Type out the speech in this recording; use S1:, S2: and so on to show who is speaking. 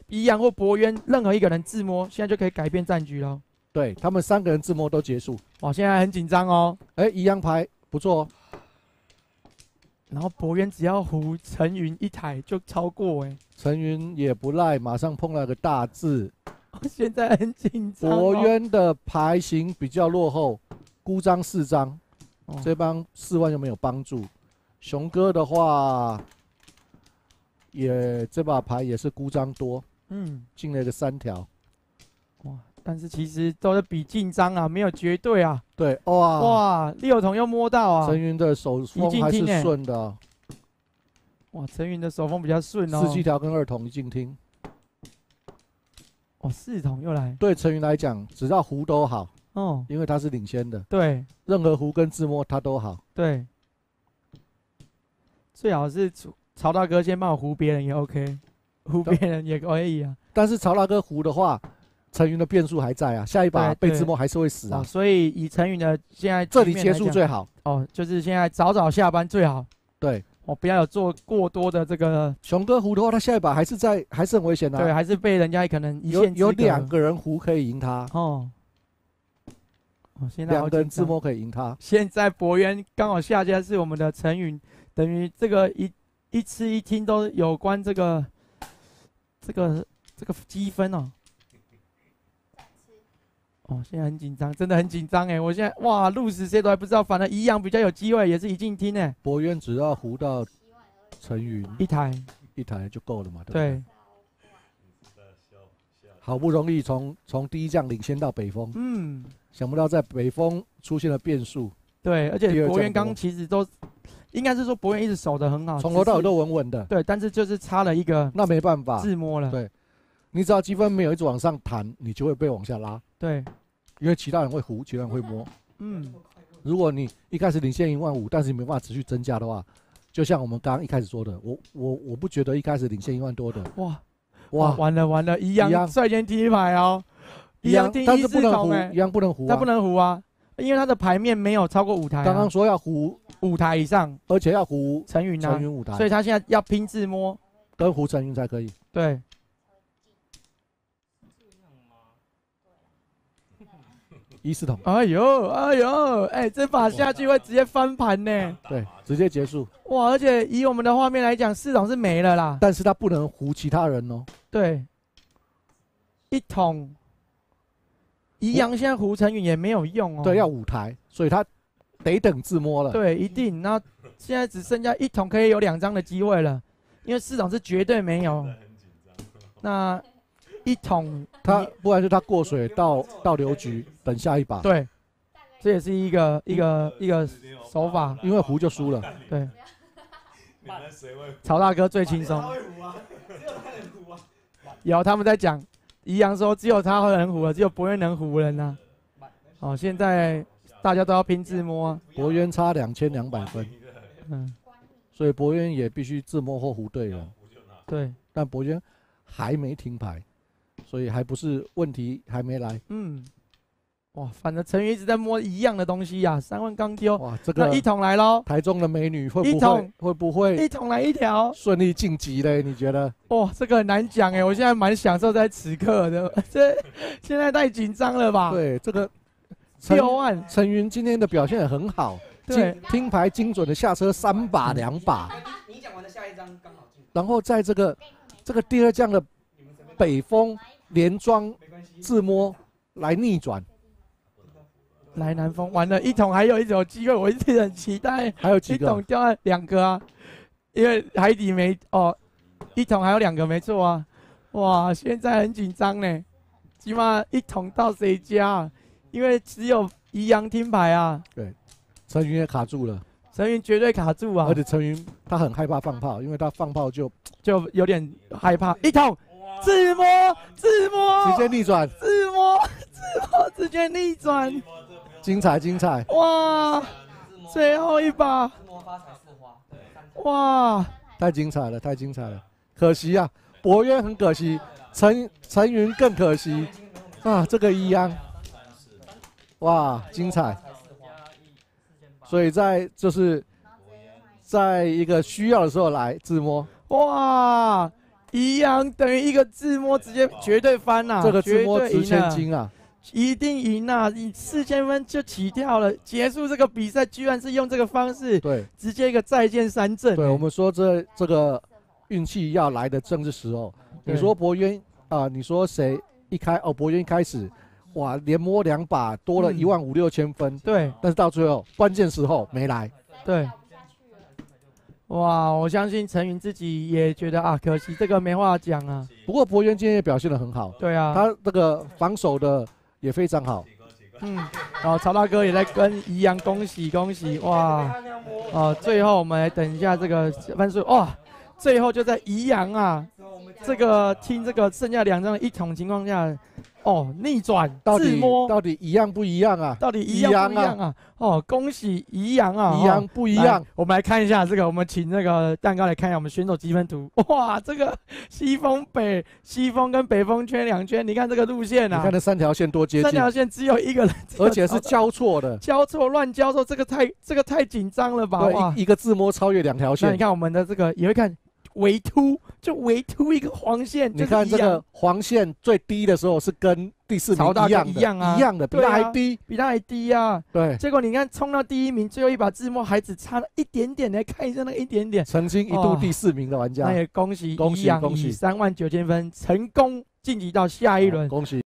S1: 宜阳或博渊任何一个人自摸，现在就可以改变战局了。
S2: 对他们3个人自摸都结束。
S1: 哇，现在很紧张哦。
S2: 哎，宜阳牌不错哦。
S1: 然后博渊只要胡陈云一台就超过哎。
S2: 陈云也不赖，马上碰到个大字。
S1: 现在很紧张。
S2: 博渊的牌型比较落后，孤张4张，这帮4万就没有帮助。熊哥的话，这把牌也是孤张多，进了个3条。
S1: 哇！但是其实都是比进张啊，没有绝对啊。
S2: 对，哇
S1: ，6筒又摸到啊。
S2: 陈云的手风还是顺的哦。
S1: 哇，陈云的手风比较顺哦。
S2: 47条跟2筒一进厅。
S1: 哦，4筒又来。
S2: 对陈云来讲，只要胡都好。
S1: 哦，
S2: 因为他是领先的。
S1: 对。
S2: 任何胡跟自摸他都好。
S1: 对。最好是曹大哥先帮我胡别人也 OK， 胡别人也可以啊。
S2: 但是曹大哥胡的话，陈云的变数还在啊，下一把被自摸还是会死啊。
S1: 所以以陈云的现在
S2: 这里结束最好。
S1: 就是现在早下班最好。
S2: 对。
S1: 不要有做过多的这个。
S2: 熊哥胡的话，他下一把还是很危险的。
S1: 对，还是被人家可能一线
S2: 有2个人胡可以赢他。
S1: 现在
S2: 2个人自摸可以赢他。
S1: 现在博渊刚好下家是我们的陈云，等于这个一吃一听都有关这个积分哦。现在很紧张，真的很紧张哎！我现在哇，鹿死谁都还不知道，反而宜阳比较有机会，也是一进厅哎。
S2: 博渊只要胡到陈云
S1: 一台
S2: 就够了嘛，对不
S1: 对？
S2: 好不容易从第一将领先到北风，想不到在北风出现了变数。
S1: 对，而且博渊刚其实都应该是说博渊一直守得很好，
S2: 从头到尾都稳稳的。
S1: 对，但是就是差了一个，
S2: 那没办法，
S1: 自摸了。
S2: 对，你只要积分没有一直往上弹，你就会被往下拉。
S1: 对，
S2: 因为其他人会胡，其他人会摸。如果你一开始领先15000，但是你没办法持续增加的话，就像我们刚刚一开始说的，我不觉得一开始领先1万多的。
S1: 哇，完了，宜阳率先第一牌哦。宜阳第一次筒哎，
S2: 宜阳不能胡，
S1: 他不能胡啊，因为他的牌面没有超过5台。
S2: 刚刚说要胡
S1: 5台以上，
S2: 而且要胡
S1: 陈云啊
S2: ，5台，
S1: 所以他现在要拼自摸，
S2: 跟胡陈云才可以。
S1: 对。
S2: 14筒。
S1: 哎呦，这把下去会直接翻盘呢。
S2: 对，直接结束。
S1: 哇，而且以我们的画面来讲，4筒是没了啦。
S2: 但是他不能胡其他人哦。
S1: 对。1筒，宜阳现在胡陈云也没有用哦。
S2: 对，要5台，所以他得等自摸了。
S1: 对，一定。那现在只剩下1筒可以有2张的机会了，因为4筒是绝对没有。那1筒，
S2: 不然就他过水到留局，等下一把。
S1: 对，这也是一个手法，
S2: 因为胡就输了。
S1: 对。曹大哥最轻松。有他们在讲，宜阳说只有他会能胡了，只有博渊能胡人呐。现在大家都要拼自摸。
S2: 博渊差2200分。所以博渊也必须自摸或胡对人。
S1: 对。
S2: 但博渊还没停牌。所以还不是问题，还没来。
S1: 哇，反正陈云一直在摸一样的东西呀，3万刚丢。
S2: 哇，这个
S1: 那1筒来喽。台
S2: 中的美女会不会
S1: 1筒来1条
S2: 顺利晋级嘞？你觉得？
S1: 哇，这个很难讲哎，我现在蛮享受在此刻的。现在太紧张了吧？
S2: 对，这个
S1: 6万，
S2: 陈云今天的表现很好，听牌精准的下车3把2把。
S3: 你讲完的下一张刚好进。
S2: 然后在这个第2将的北风连庄自摸来逆转，
S1: 来南风完了，1筒还有机会，我一直很期待。
S2: 还有几个？1
S1: 筒掉了2个啊，因为海底没1筒还有2个没错啊。哇，现在很紧张呢，起码1筒到谁家啊？因为只有宜阳听牌啊。
S2: 对，陈云也卡住了。
S1: 陈云绝对卡住啊！
S2: 而且陈云他很害怕放炮，因为他放炮就
S1: 有点害怕。1筒。自摸，
S2: 直接逆转，
S1: 自摸，直接逆转，
S2: 精彩！
S1: 哇，最后一把，哇，
S2: 太精彩了，可惜啊，博渊很可惜，陈云更可惜啊，这个宜阳，哇，精彩！所以在一个需要的时候来自摸，
S1: 哇。 一样等于一个自摸直接绝对翻呐、
S2: 这个自摸值
S1: 绝对赢啊
S2: 千金啊！
S1: 一定赢啊！你4000分就起跳了，结束这个比赛居然是用这个方式，
S2: 对
S1: 直接一个再见3阵、
S2: 对，我们说这个运气要来的正是时候。
S1: 对
S2: 你说博渊啊，你说谁博渊一开始哇连摸2把多了15000、6000分，
S1: 对
S2: 但是到最后关键时候没来。
S1: 对。哇，我相信陈云自己也觉得啊，可惜这个没话讲啊。
S2: 不过博渊今天也表现得很好，
S1: 对啊，
S2: 他这个防守的也非常好。
S1: 然后曹大哥也在跟宜阳恭喜恭喜，哇，最后我们来等一下这个分数，哇，最后就在宜阳啊，这个听这个剩下2张的一统情况下，逆转自摸，
S2: 到底一样不一样啊？
S1: 到底一样不一样啊？恭喜宜阳啊！
S2: 一样不一样？
S1: 我们来看一下这个，我们请那个蛋糕来看一下我们选手积分图。哇，这个西风跟北风圈2圈，你看这个路线啊，
S2: 你看这3条线多接近，3
S1: 条线只有一个人，
S2: 而且是交错的，
S1: 乱交错，这个太紧张了吧？哇，
S2: 一个自摸超越2条线。
S1: 那你看我们的这个也会看。围突一个黄线，
S2: 你看这个黄线最低的时候是跟第4名一样的，比他还低啊！对，
S1: 结果你看冲到第1名，最后一把自摸还只差了一点点，来看一下那个一点点。
S2: 曾经一度第4名的玩家，
S1: 那也恭喜宜阳以39000分成功晋级到下一轮，
S2: 恭喜！